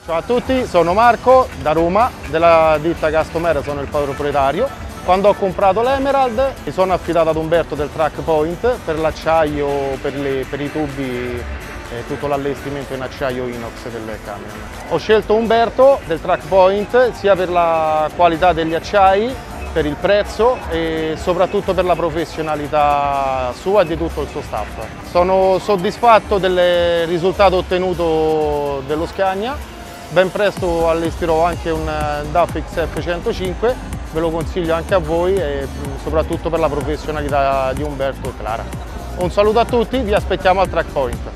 Ciao a tutti, sono Marco da Roma, della ditta Castomera, sono il proprietario. Quando ho comprato l'Emerald mi sono affidato ad Umberto del Track Point per l'acciaio, per i tubi e tutto l'allestimento in acciaio inox del camion. Ho scelto Umberto del Track Point sia per la qualità degli acciai, per il prezzo e soprattutto per la professionalità sua e di tutto il suo staff. Sono soddisfatto del risultato ottenuto dello Scania. Ben presto allestirò anche un DAF XF 105, ve lo consiglio anche a voi e soprattutto per la professionalità di Umberto e Clara. Un saluto a tutti, vi aspettiamo al Track Point.